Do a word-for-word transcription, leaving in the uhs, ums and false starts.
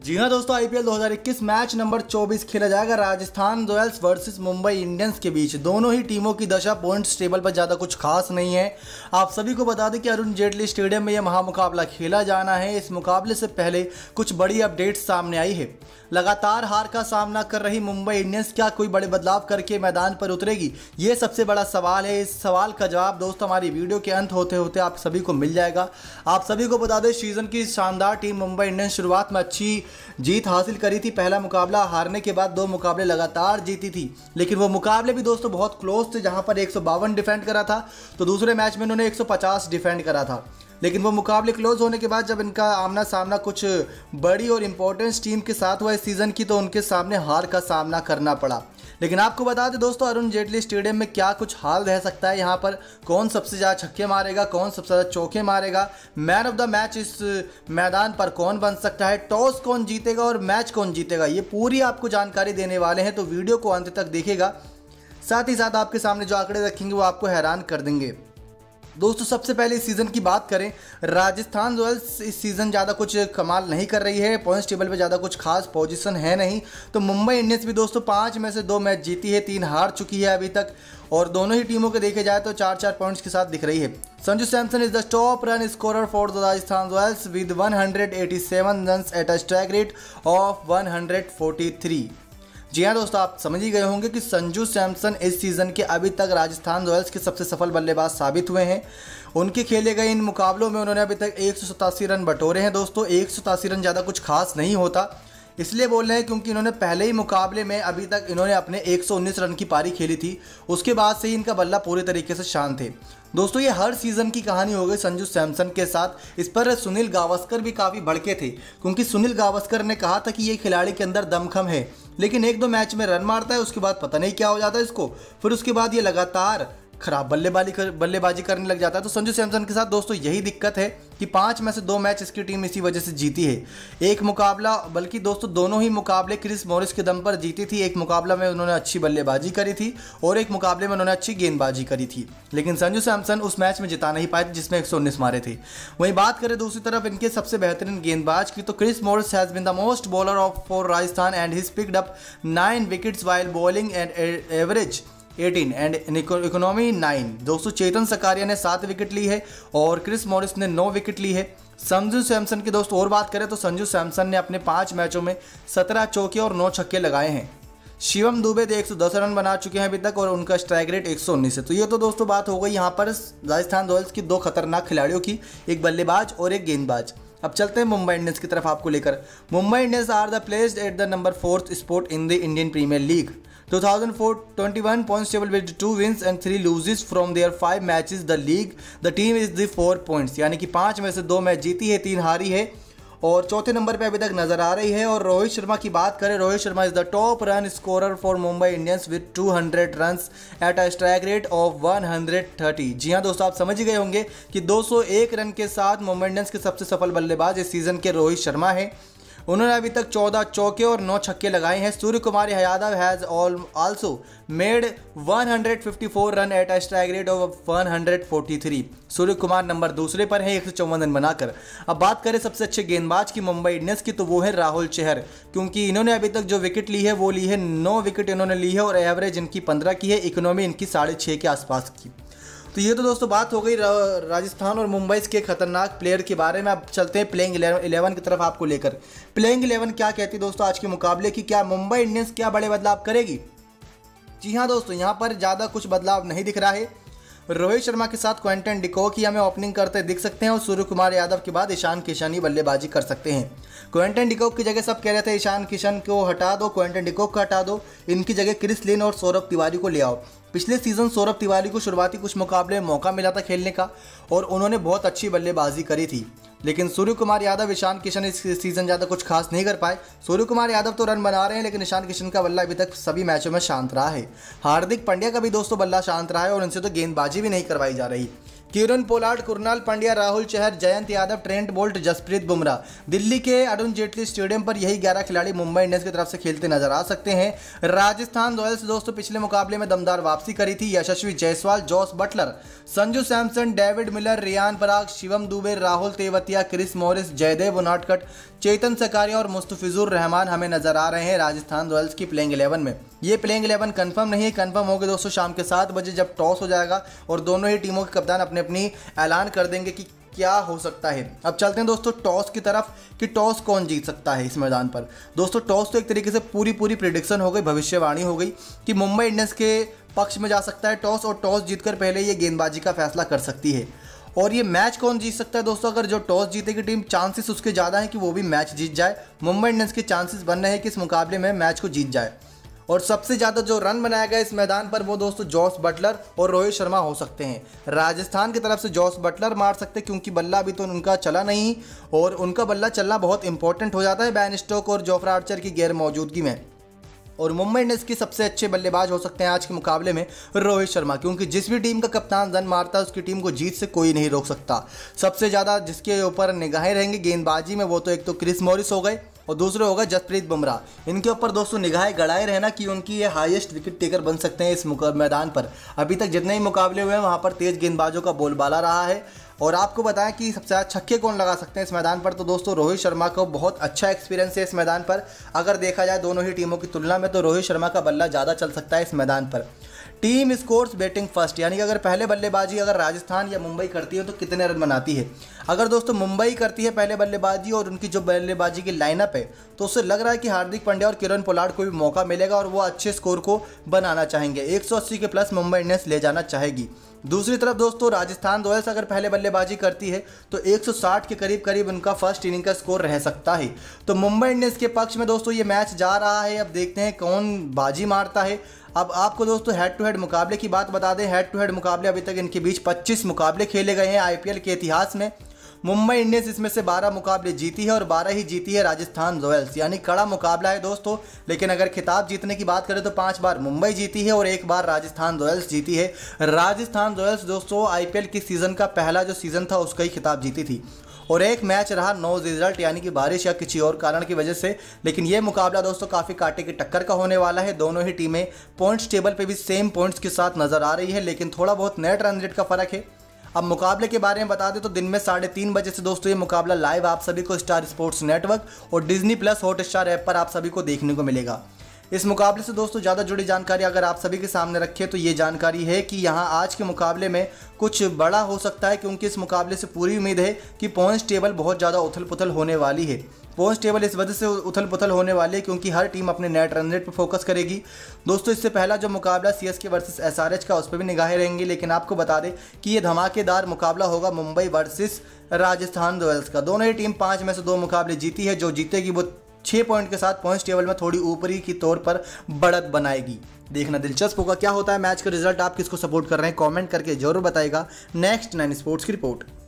जी हाँ दोस्तों, आईपीएल दो हज़ार इक्कीस मैच नंबर चौबीस खेला जाएगा Rajasthan Royals versus Mumbai Indians के बीच। दोनों ही टीमों की दशा पॉइंट्स टेबल पर ज़्यादा कुछ खास नहीं है। आप सभी को बता दें कि अरुण जेटली स्टेडियम में यह महामुकाबला खेला जाना है। इस मुकाबले से पहले कुछ बड़ी अपडेट्स सामने आई है। लगातार हार का सामना कर रही मुंबई इंडियंस क्या कोई बड़े बदलाव करके मैदान पर उतरेगी, ये सबसे बड़ा सवाल है। इस सवाल का जवाब दोस्तों हमारी वीडियो के अंत होते होते आप सभी को मिल जाएगा। आप सभी को बता दें, सीजन की शानदार टीम मुंबई इंडियंस शुरुआत में अच्छी जीत हासिल करी थी। पहला मुकाबला हारने के बाद दो मुकाबले लगातार जीती थी, लेकिन वो मुकाबले भी दोस्तों बहुत क्लोज थे, जहां पर एक सौ बावन डिफेंड करा था तो दूसरे मैच में उन्होंने एक सौ पचास डिफेंड करा था। लेकिन वो मुकाबले क्लोज होने के बाद जब इनका आमना सामना कुछ बड़ी और इंपॉर्टेंट टीम के साथ हुआ इस सीज़न की, तो उनके सामने हार का सामना करना पड़ा। लेकिन आपको बता दें दोस्तों, अरुण जेटली स्टेडियम में क्या कुछ हाल रह सकता है। यहाँ पर कौन सबसे ज़्यादा छक्के मारेगा, कौन सबसे ज़्यादा चौके मारेगा, मैन ऑफ द मैच इस मैदान पर कौन बन सकता है, टॉस कौन जीतेगा और मैच कौन जीतेगा, ये पूरी आपको जानकारी देने वाले हैं। तो वीडियो को अंत तक देखिएगा। साथ ही साथ आपके सामने जो आंकड़े रखेंगे वो आपको हैरान कर देंगे। दोस्तों सबसे पहले इस सीज़न की बात करें, राजस्थान रॉयल्स इस सीज़न ज़्यादा कुछ कमाल नहीं कर रही है। पॉइंट्स टेबल पे ज़्यादा कुछ खास पोजीशन है नहीं। तो मुंबई इंडियंस भी दोस्तों पाँच में से दो मैच जीती है, तीन हार चुकी है अभी तक, और दोनों ही टीमों के देखे जाए तो चार चार पॉइंट्स के साथ दिख रही है। Sanju Samson is the top run scorer for the Rajasthan Royals with one hundred eighty seven runs at a strike rate of one hundred forty three. जी हाँ दोस्तों, आप समझ ही गए होंगे कि संजू सैमसन इस सीज़न के अभी तक राजस्थान रॉयल्स के सबसे सफल बल्लेबाज साबित हुए हैं। उनके खेले गए इन मुकाबलों में उन्होंने अभी तक एक सौ सतासी रन बटोरे हैं। दोस्तों एक सौ सतासी रन ज़्यादा कुछ खास नहीं होता, इसलिए बोल रहे हैं क्योंकि इन्होंने पहले ही मुकाबले में अभी तक इन्होंने अपने एक सौ उन्नीस रन की पारी खेली थी। उसके बाद से ही इनका बल्ला पूरे तरीके से शांत थे। दोस्तों ये हर सीज़न की कहानी हो गई संजू सैमसन के साथ। इस पर सुनील गावस्कर भी काफ़ी भड़के थे, क्योंकि सुनील गावस्कर ने कहा था कि ये खिलाड़ी के अंदर दमखम है, लेकिन एक दो मैच में रन मारता है, उसके बाद पता नहीं क्या हो जाता है इसको, फिर उसके बाद ये लगातार खराब बल्लेबाजी कर बल्लेबाजी करने लग जाता है। तो संजू सैमसन के साथ दोस्तों यही दिक्कत है कि पाँच में से दो मैच इसकी टीम इसी वजह से जीती है। एक मुकाबला, बल्कि दोस्तों दोनों ही मुकाबले क्रिस मॉरिस के दम पर जीती थी। एक मुकाबला में उन्होंने अच्छी बल्लेबाजी करी थी और एक मुकाबले में उन्होंने अच्छी गेंदबाजी करी थी, लेकिन संजू सैमसन उस मैच में जिता नहीं पाए थे जिसमें एक सौ उन्नीस मारे थे। वहीं बात करें दूसरी तरफ इनके सबसे बेहतरीन गेंदबाज की, तो Chris Morris has been the most bowler of for Rajasthan and his picked up nine wickets while bowling and average eighteen and economy nine. दोस्तों चेतन सकारिया ने सात विकेट ली है और क्रिस मॉरिस ने नौ विकेट ली है। संजू सैमसन की दोस्तों और बात करें तो संजू सैमसन ने अपने पाँच मैचों में सत्रह चौके और नौ छक्के लगाए हैं। शिवम दुबे एक सौ दस रन बना चुके हैं अभी तक और उनका स्ट्राइक रेट एक सौ उन्नीस है। तो ये तो दोस्तों बात हो गई यहाँ पर राजस्थान रॉयल्स की दो खतरनाक खिलाड़ियों की, एक बल्लेबाज और एक गेंदबाज। अब चलते हैं मुंबई इंडियंस की तरफ आपको लेकर। Mumbai Indians are the placed at the number fourth spot in the Indian Premier League two thousand four twenty-one points table with two wins and three losses from their five matches the league the team is the four points, यानी कि पाँच में से दो match जीती है, तीन हारी है और चौथे नंबर पे अभी तक नजर आ रही है। और रोहित शर्मा की बात करें, Rohit Sharma is the top run scorer for Mumbai Indians with two hundred runs at a strike rate of one hundred thirty. जी हाँ दोस्तों, आप समझ ही गए होंगे कि दो सौ एक रन के साथ मुंबई इंडियंस के सबसे सफल बल्लेबाज इस सीजन के रोहित शर्मा है। उन्होंने अभी तक चौदह चौके और नौ छक्के लगाए हैं। Surya Kumar Yadav has also made one hundred fifty four run at a strike rate of one hundred forty three. Surya Kumar number दूसरे पर है एक सौ चौवन रन बनाकर। अब बात करें सबसे अच्छे गेंदबाज की मुंबई इंडियंस की, तो वो है राहुल चहर, क्योंकि इन्होंने अभी तक जो विकेट ली है वो ली है नौ विकेट इन्होंने ली है और एवरेज इनकी पंद्रह की है, इकोनॉमी इनकी साढ़े छः के आसपास की। तो ये तो दोस्तों बात हो गई राजस्थान और मुंबई के खतरनाक प्लेयर के बारे में। अब चलते हैं प्लेइंग इलेवन की तरफ आपको लेकर। प्लेइंग इलेवन क्या कहती है दोस्तों आज के मुकाबले की, क्या मुंबई इंडियंस क्या बड़े बदलाव करेगी? जी हाँ दोस्तों, यहाँ पर ज़्यादा कुछ बदलाव नहीं दिख रहा है। रोहित शर्मा के साथ क्विंटन डिकॉक ही हमें ओपनिंग करते दिख सकते हैं और सूर्य कुमार यादव के बाद ईशान किशन ही बल्लेबाजी कर सकते हैं। क्विंटन डिकॉक की जगह सब कह रहे थे ईशान किशन को हटा दो, क्विंटन डिकॉक को हटा दो, इनकी जगह क्रिस लिन और सौरभ तिवारी को ले आओ। पिछले सीजन सौरभ तिवारी को शुरुआती कुछ मुकाबले में मौका मिला था खेलने का और उन्होंने बहुत अच्छी बल्लेबाजी करी थी, लेकिन सूर्य कुमार यादव, ईशान किशन इस सीज़न ज़्यादा कुछ खास नहीं कर पाए। सूर्य कुमार यादव तो रन बना रहे हैं, लेकिन ईशान किशन का बल्ला अभी तक सभी मैचों में शांत रहा है। हार्दिक पांड्या का भी दोस्तों बल्ला शांत रहा है और उनसे तो गेंदबाजी भी नहीं करवाई जा रही। Kieron Pollard, Krunal Pandya, Rahul Chahar, Jayant Yadav, Trent Boult, Jasprit Bumrah. Delhi के अरुण जेटली स्टेडियम पर यही ग्यारह खिलाड़ी मुंबई इंडियंस की तरफ से खेलते नजर आ सकते हैं। राजस्थान रॉयल्स दोस्तों पिछले मुकाबले में दमदार वापसी करी थी। Yashasvi Jaiswal, Jos Buttler, Sanju Samson, David Miller, Riyan Parag, Shivam Dube, Rahul Tewatia, Chris Morris, Jaydev Unadkat, Chetan Sakariya और मुस्तफिजुर रहमान हमें नजर आ रहे हैं राजस्थान रॉयल्स की प्लेइंग इलेवन में। ये प्लेइंग इलेवन कंफर्म नहीं है, कंफर्म होगी दोस्तों शाम के सात बजे जब टॉस हो जाएगा और दोनों ही टीमों के कप्तान अपने अपनी ऐलान कर देंगे कि क्या हो सकता है। अब चलते हैं दोस्तों टॉस की तरफ कि टॉस कौन जीत सकता है इस मैदान पर। दोस्तों टॉस तो एक तरीके से पूरी पूरी प्रिडिक्शन हो गई, भविष्यवाणी हो गई कि मुंबई इंडियंस के पक्ष में जा सकता है टॉस और टॉस जीतकर पहले ये गेंदबाजी का फैसला कर सकती है। और ये मैच कौन जीत सकता है दोस्तों, अगर जो टॉस जीतेगी टीम चांसेस उसके ज़्यादा है कि वो भी मैच जीत जाए। मुंबई इंडियंस के चांसेस बन रहे हैं कि इस मुकाबले में मैच को जीत जाए। और सबसे ज़्यादा जो रन बनाया गया इस मैदान पर वो दोस्तों जॉस बटलर और रोहित शर्मा हो सकते हैं। राजस्थान की तरफ से जॉस बटलर मार सकते हैं क्योंकि बल्ला अभी तो उनका चला नहीं और उनका बल्ला चलना बहुत इंपॉर्टेंट हो जाता है बैन स्टोक और जोफ्रा आर्चर की गैर मौजूदगी में। और मुंबई इंडियंस के सबसे अच्छे बल्लेबाज हो सकते हैं आज के मुकाबले में रोहित शर्मा, क्योंकि जिस भी टीम का कप्तान रन मारता है उसकी टीम को जीत से कोई नहीं रोक सकता। सबसे ज़्यादा जिसके ऊपर निगाहें रहेंगी गेंदबाजी में वो तो एक तो क्रिस मॉरिस हो गए और दूसरे होगा जसप्रीत बुमराह। इनके ऊपर दोस्तों निगाहें गड़ाए रहना कि उनकी ये हाईएस्ट विकेट टेकर बन सकते हैं इस मैदान पर। अभी तक जितने ही मुकाबले हुए हैं वहाँ पर तेज गेंदबाजों का बोलबाला रहा है। और आपको बताएं कि सबसे ज़्यादा छक्के कौन लगा सकते हैं इस मैदान पर, तो दोस्तों रोहित शर्मा को बहुत अच्छा एक्सपीरियंस है इस मैदान पर। अगर देखा जाए दोनों ही टीमों की तुलना में तो रोहित शर्मा का बल्ला ज़्यादा चल सकता है इस मैदान पर। टीम स्कोर्स बैटिंग फर्स्ट, यानी कि अगर पहले बल्लेबाजी अगर राजस्थान या मुंबई करती है तो कितने रन बनाती है। अगर दोस्तों मुंबई करती है पहले बल्लेबाजी और उनकी जो बल्लेबाजी की लाइनअप है तो उससे लग रहा है कि हार्दिक पांड्या और किरण पोलार्ड को भी मौका मिलेगा और वो अच्छे स्कोर को बनाना चाहेंगे। एक सौ अस्सी के प्लस मुंबई इंडियंस ले जाना चाहेगी। दूसरी तरफ दोस्तों राजस्थान रॉयल्स अगर पहले बल्लेबाजी करती है तो एक सौ साठ के करीब करीब उनका फर्स्ट इनिंग का स्कोर रह सकता है। तो मुंबई इंडियंस के पक्ष में दोस्तों ये मैच जा रहा है। अब देखते हैं कौन बाजी मारता है। अब आपको दोस्तों हेड टू हेड मुकाबले की बात बता दें। हेड टू हेड मुकाबले अभी तक इनके बीच पच्चीस मुकाबले खेले गए हैं आईपीएल के इतिहास में। मुंबई इंडियंस इसमें से बारह मुकाबले जीती है और बारह ही जीती है राजस्थान रॉयल्स, यानी कड़ा मुकाबला है दोस्तों। लेकिन अगर खिताब जीतने की बात करें तो पांच बार मुंबई जीती है और एक बार राजस्थान रॉयल्स जीती है। राजस्थान रॉयल्स दोस्तों आईपीएल की सीज़न का पहला जो सीज़न था उसका ही खिताब जीती थी और एक मैच रहा नो रिजल्ट, यानी कि बारिश या किसी और कारण की वजह से। लेकिन ये मुकाबला दोस्तों काफ़ी कांटे की टक्कर का होने वाला है। दोनों ही टीमें पॉइंट्स टेबल पे भी सेम पॉइंट्स के साथ नजर आ रही है, लेकिन थोड़ा बहुत नेट रन रेट का फर्क है। अब मुकाबले के बारे में बता दें तो दिन में साढ़े तीन बजे से दोस्तों ये मुकाबला लाइव आप सभी को स्टार स्पोर्ट्स नेटवर्क और डिज्नी प्लस हॉटस्टार ऐप पर आप सभी को देखने को मिलेगा। इस मुकाबले से दोस्तों ज़्यादा जुड़ी जानकारी अगर आप सभी के सामने रखें तो ये जानकारी है कि यहाँ आज के मुकाबले में कुछ बड़ा हो सकता है, क्योंकि इस मुकाबले से पूरी उम्मीद है कि पॉइंट्स टेबल बहुत ज़्यादा उथल पुथल होने वाली है। पॉइंट्स टेबल इस वजह से उथल पुथल होने वाली है क्योंकि हर टीम अपने नेट रन रेट पर फोकस करेगी। दोस्तों इससे पहला जो मुकाबला सीएसके वर्सेस एसआरएच का उस पर भी निगाहें रहेंगी, लेकिन आपको बता दें कि ये धमाकेदार मुकाबला होगा मुंबई वर्सेस राजस्थान रॉयल्स का। दोनों ही टीम पाँच में से दो मुकाबले जीती है। जो जीतेगी वो छः पॉइंट के साथ पॉइंट्स टेबल में थोड़ी ऊपरी की तौर पर बढ़त बनाएगी। देखना दिलचस्प होगा क्या होता है मैच का रिजल्ट। आप किसको सपोर्ट कर रहे हैं कमेंट करके जरूर बताइएगा। नेक्स्ट नाइन स्पोर्ट्स की रिपोर्ट।